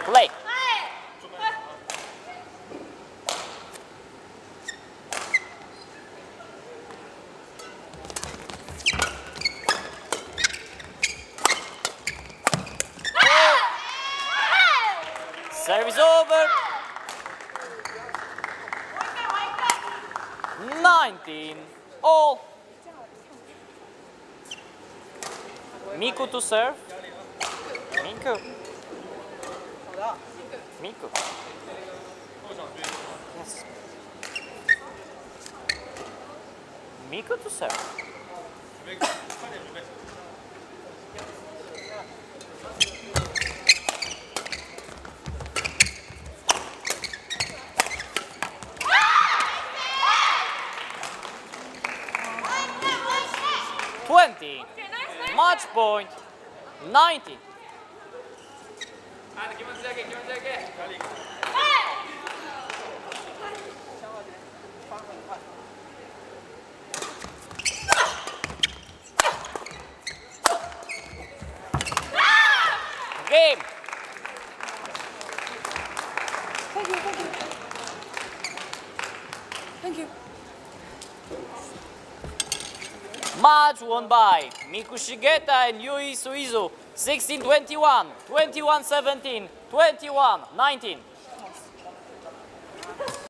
Play. Service over. 19 all. Miku to serve. Miku. Miku. Yes. Miku to serve. Match point 90. Game. Thank you. Thank you. Match won by Miku Shigeta and Suizu. 16-21, 21-17, 21-19.